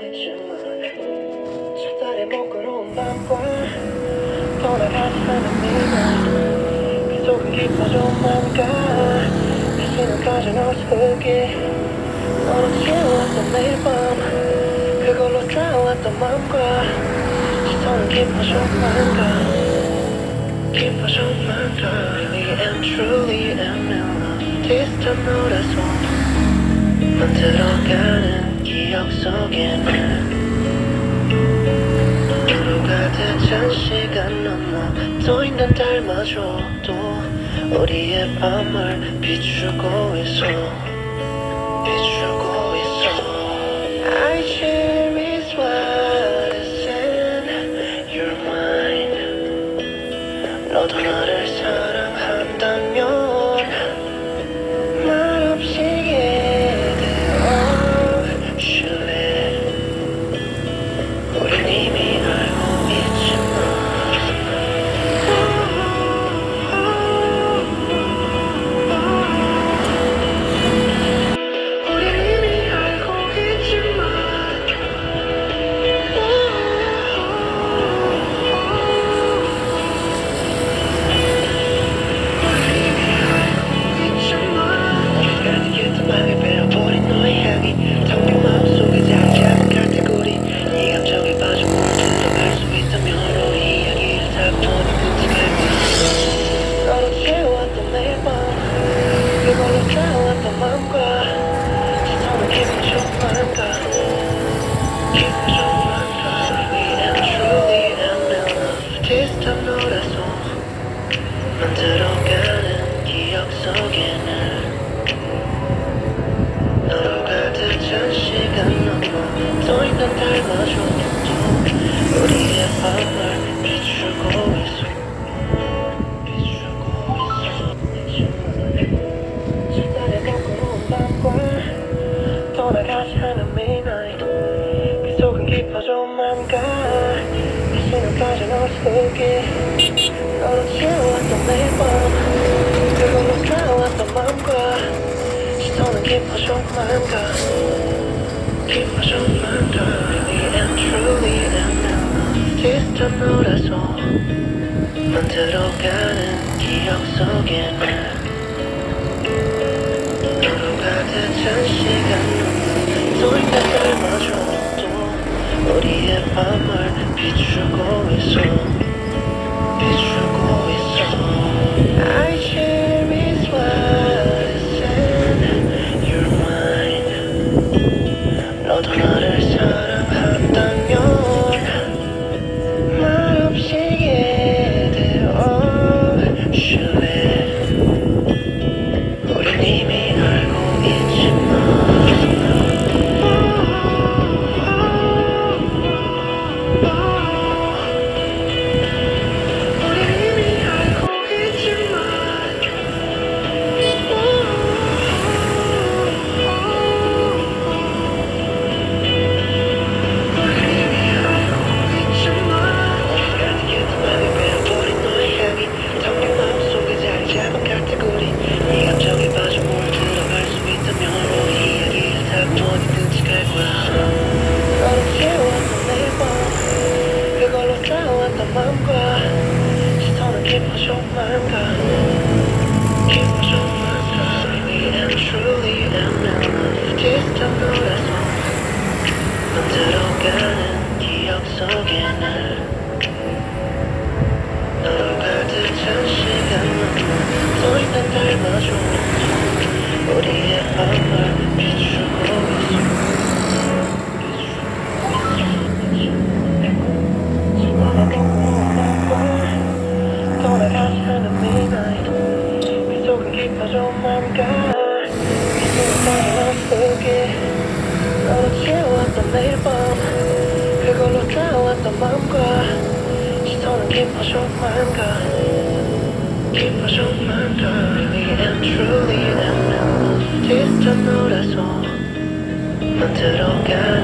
있지만 수달에 먹고로운 밤과 돌아가지 않은 미련 그 속은 깊어져온 맘과 다시는 꺼져놓을 수 없게 너로 채워왔던 매일 밤 그걸로 쌓아왔던 맘과 시선은 깊어져온 맘과 깊어져온 맘과 Really and truly am in love This time 너라서 만들어가는 기억 속에는 너로 가득 찬 시간 넘어 더 있는 달마저도 우리의 밤을 비추고 있어 비추고 있어 I cherish what is in your mind 너도 나를 사랑한다면 만들어가는 기억 속에는 너로 가득 찬 시간 넘어 더 있는 달마저도 우리의 밤을 비추고 있어 비추고 있어 수달에 먹고로운 밤과 돌아가지 않은 midnight 그 속은 깊어져온 맘과 다시는 빠져나올 수 없게 너로 채워왔던 매일 밤 그걸로 쌓아왔던 맘과 시선은 깊어져온 맘과 깊어져온 맘과 Really and truly am in love This time 너라서 만들어가는 기억 속에는 너로 가득 찬 시간 넘어 또 있는 달마저도 우리의 밤을 비추고 있어 비추고 있어 I cherish what is in your mind 너도 나를 사랑한다면 말없이 얘기해줄래 우린 이미 알고 있지만 맘과 시선은 깊어져온 맘과 깊어져온 맘과 Really and truly am in love This time 너라서 만들어가는 기억 속에는 너로 가득 찬 시간 넘어 또 있는 달마저도 우리의 밤을 비추고 있어 돌아가지 않은 midnight 그 속은 깊어져온 맘과 미소는 빠져나올 수 없게 너로 채워왔던 매일 밤 그걸로 쌓아왔던 맘과 시선은 깊어져온 맘과 깊어져온 맘과 Really and truly am in love This time 너라서 만들어가